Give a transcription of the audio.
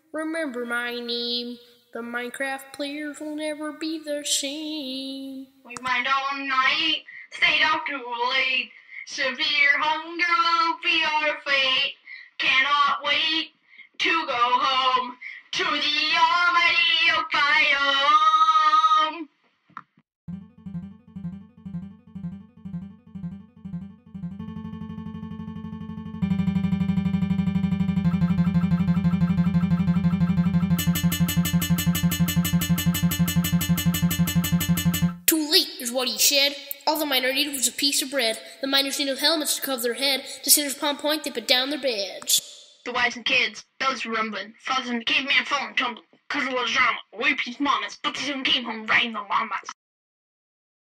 Remember my name. The Minecraft players will never be the same. We mined all night, stayed out too late. Severe hunger will be our fate. Cannot wait to go home to the almighty oak biome. Too late is what he said. All the miner needed was a piece of bread. The miners needed helmets to cover their head. To Sinner's Palm Point, they put down their beds. The wives and kids, bells were rumbling, fathers and the caveman falling tumbling. 'Cause of the drama, we peace mamas, but they soon came home riding the Wombats.